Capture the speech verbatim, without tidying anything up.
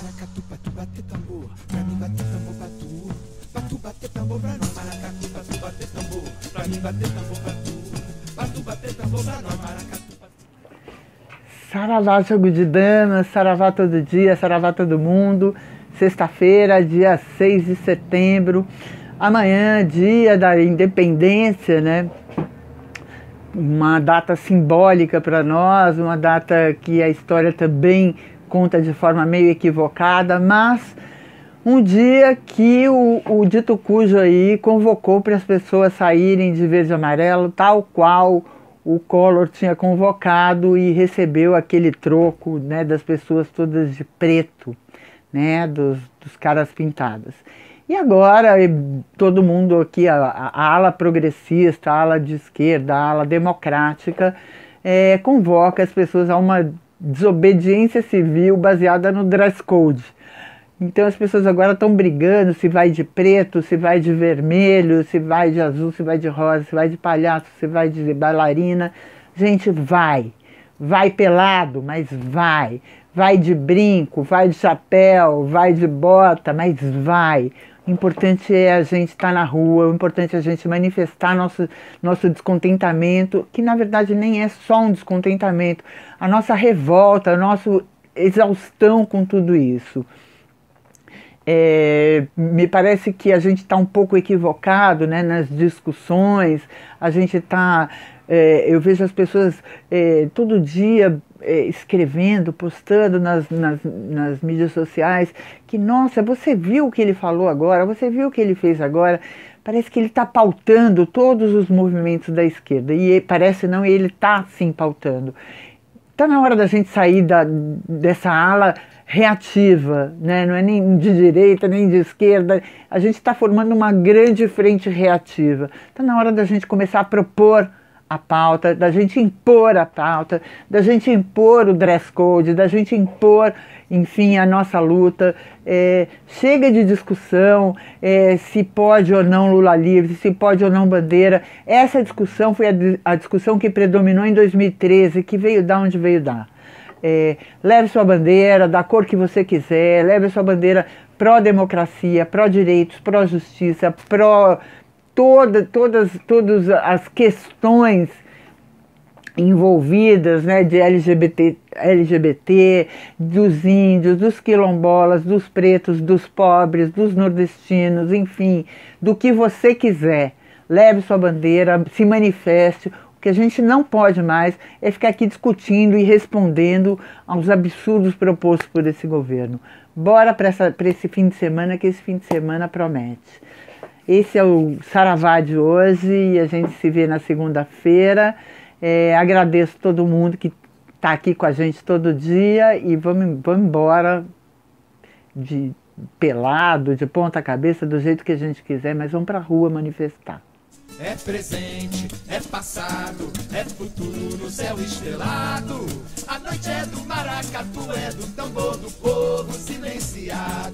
maracatu, pra tu bater tambor, pra mim bater tambor pra tu, pra tu bater tambor pra nós, maracatu, pra tu bater tambor, pra mim bater tambor pra tu, pra tu bater tambor pra nós, maracatu. Saravá, jogo de damas, saravá todo dia, saravá todo mundo. Sexta-feira, dia seis de setembro, amanhã, dia da independência, né? Uma data simbólica para nós, uma data que a história também conta de forma meio equivocada, mas um dia que o, o dito cujo aí convocou para as pessoas saírem de verde e amarelo, tal qual o Collor tinha convocado, e recebeu aquele troco, né, das pessoas todas de preto, né, dos, dos caras pintadas. E agora todo mundo aqui, a, a ala progressista, a ala de esquerda, a ala democrática, é, convoca as pessoas a uma desobediência civil baseada no dress code. Então as pessoas agora estão brigando se vai de preto, se vai de vermelho, se vai de azul, se vai de rosa, se vai de palhaço, se vai de bailarina. Gente, vai. Vai pelado, mas vai. Vai de brinco, vai de chapéu, vai de bota, mas vai. O importante é a gente estar na rua, o importante é a gente manifestar nosso, nosso descontentamento, que na verdade nem é só um descontentamento, a nossa revolta, a nossa exaustão com tudo isso. É, me parece que a gente está um pouco equivocado, né, nas discussões, a gente está, é, eu vejo as pessoas é, todo dia é, escrevendo, postando nas, nas, nas mídias sociais, que nossa, você viu o que ele falou agora, você viu o que ele fez agora, parece que ele está pautando todos os movimentos da esquerda, e parece não, ele está sim pautando. Está na hora da gente sair da, dessa ala reativa, né? Não é nem de direita, nem de esquerda, a gente está formando uma grande frente reativa. Está na hora da gente começar a propor a pauta, da gente impor a pauta, da gente impor o dress code, da gente impor, enfim, a nossa luta. É, chega de discussão, é, se pode ou não Lula livre, se pode ou não bandeira. Essa discussão foi a, a discussão que predominou em dois mil e treze, que veio dar onde veio dar. É, leve sua bandeira da cor que você quiser, leve sua bandeira pró-democracia, pró-direitos, pró-justiça, pró... Toda, todas, todas as questões envolvidas, né, de L G B T, L G B T, dos índios, dos quilombolas, dos pretos, dos pobres, dos nordestinos, enfim, do que você quiser. Leve sua bandeira, se manifeste. O que a gente não pode mais é ficar aqui discutindo e respondendo aos absurdos propostos por esse governo. Bora para esse fim de semana, que esse fim de semana promete. Esse é o Saravá de hoje e a gente se vê na segunda-feira. É, agradeço todo mundo que está aqui com a gente todo dia e vamos, vamos embora de pelado, de ponta cabeça, do jeito que a gente quiser, mas vamos para a rua manifestar. É presente, é passado, é futuro no céu estrelado. A noite é do maracatu, é do tambor do povo silenciado.